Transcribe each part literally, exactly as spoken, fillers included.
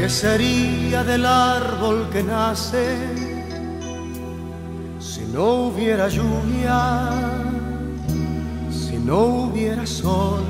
¿Qué sería del árbol que nace si no hubiera lluvia, si no hubiera sol?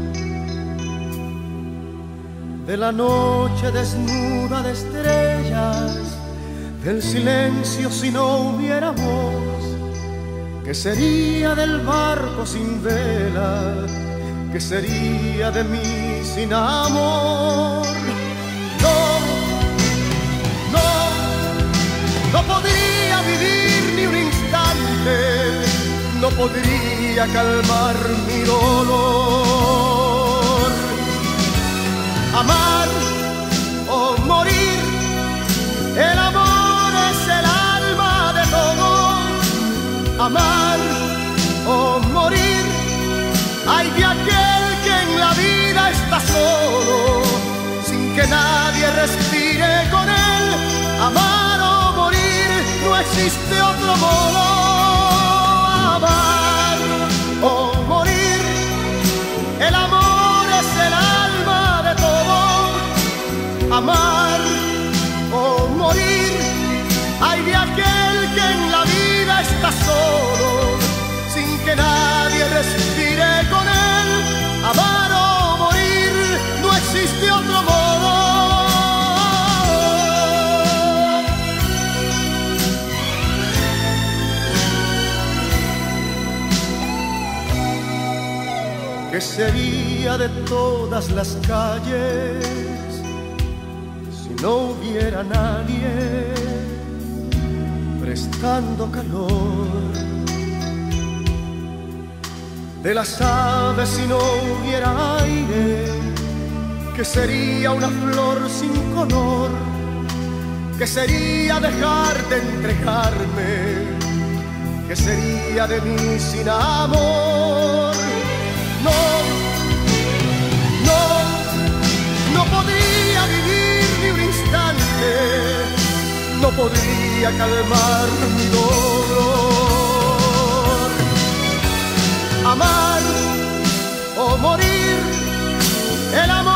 De la noche desnuda de estrellas, del silencio si no hubiera voz. ¿Qué sería del barco sin vela? ¿Qué sería de mí sin amor? No, no, no podría vivir ni un instante, no podría calmar mi dolor. Amar o morir, el amor es el alma de todo. Amar o morir, ay de aquel que en la vida está solo, sin que nadie respire con él. Amar o morir, no existe otro modo. Amar o morir, el amor es el alma de todo. Amar o morir, ay de aquel que en la vida está solo, sin que nadie respire con él. Amar o morir, no existe otro modo. ¿Qué sería de todas las calles si no hubiera nadie prestando calor? De las aves si no hubiera aire, ¿qué sería una flor sin color? ¿Qué sería dejar de entregarme? ¿Qué sería de mí sin amor? No, no, no podría vivir ni un instante, no podría calmar mi dolor. Amar o morir, el amor